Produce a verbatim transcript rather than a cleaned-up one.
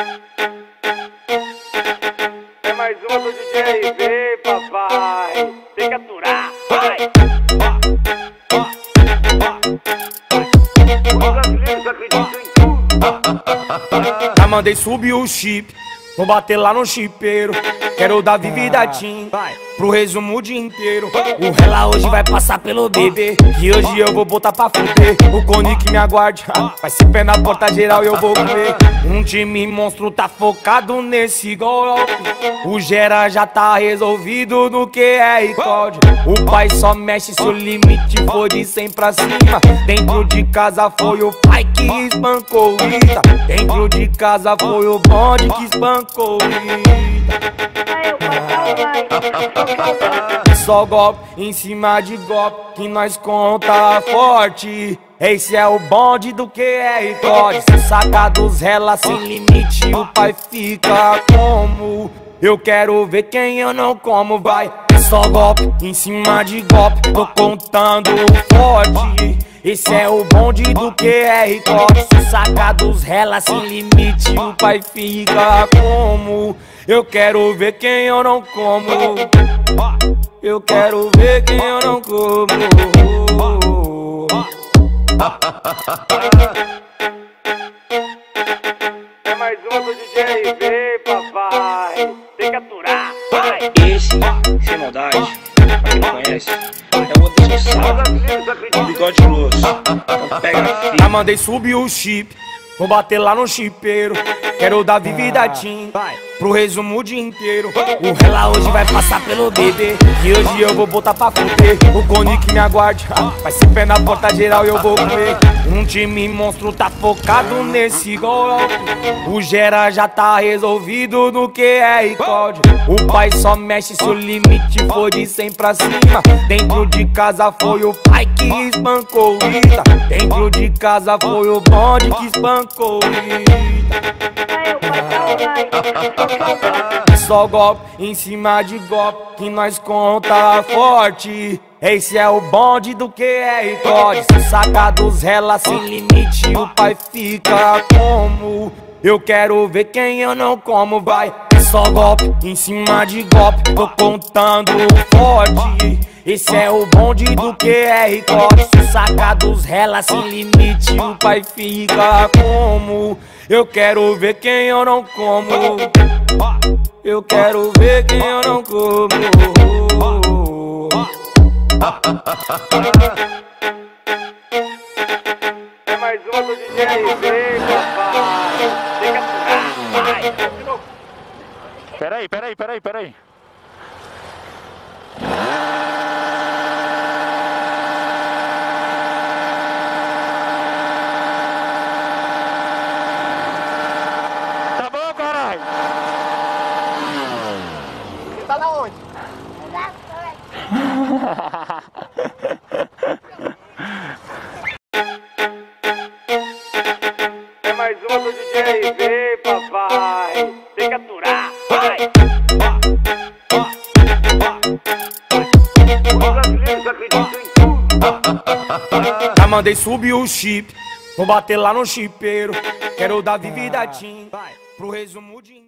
É mais uma do D J, vem papai, tem que aturar, vai! Os brasileiros acreditam em tudo. Já mandei subir o chip, vou bater lá no chipeiro. Quero dar vida Tim pro resumo o dia inteiro. O rela hoje vai passar pelo bebê, que hoje eu vou botar pra fuder. O cone que me aguarde, vai ser pé na porta geral e eu vou comer. Um time monstro tá focado nesse golpe. O Gera já tá resolvido no Q R Code. O pai só mexe se o limite for de cem pra cima. Dentro de casa foi o pai que espancou o Ita. Dentro de casa foi o bonde que espancou o Ita. Só golpe em cima de golpe que nós conta forte. Esse é o bonde do Q R Code. Se saca dos rela sem limite, o pai fica como? Eu quero ver quem eu não como, vai. Só golpe em cima de golpe, tô contando forte. Esse é o bonde do Q R Code. Se saca dos rela sem limite, o pai fica como? Eu quero ver quem eu não como. Eu quero ver quem eu não como. É mais uma do D J, vem papai, tem que aturar, vai! Esse, sem maldade, pra quem não conhece, é o outro que sabe, um bigode grosso, então pega na fita. Já mandei subir o chip, vou bater lá no chipeiro. Quero dar vida Tim pro resumo o dia inteiro. O rela hoje vai passar pelo bebê, que hoje eu vou botar pra fuder. O cone que me aguarde, vai ser pé na porta geral e eu vou comer. Um time monstro tá focado nesse golpe. O Gera já tá resolvido no Q R Code. O pai só mexe se o limite for de cem pra cima. Dentro de casa foi o pai que espancou o Ita. Dentro de casa foi o bonde que espancou o Ita. Só golpe em cima de golpe que nós conta forte. Esse é o bonde do Q R Code. Se saca dos rela sem limite, o pai fica como? Eu quero ver quem eu não como, vai. Só golpe em cima de golpe, tô contando forte. Esse é o bonde do Q R Code. Se saca dos rela sem limite, o pai fica como? Eu quero ver quem eu não como. Eu quero ver quem eu não como. É mais uma do D J, vem papai, tem que aturar, vai! Peraí, peraí, peraí, peraí. Tá bom, caralho? Você tá na onde? É mais uma do D J, vem papai, tem que aturar, vai! Os brasileiros acreditam em tudo. Já mandei subir o chip, vou bater lá no chipeiro. Quero dar vida Tim pro resumo de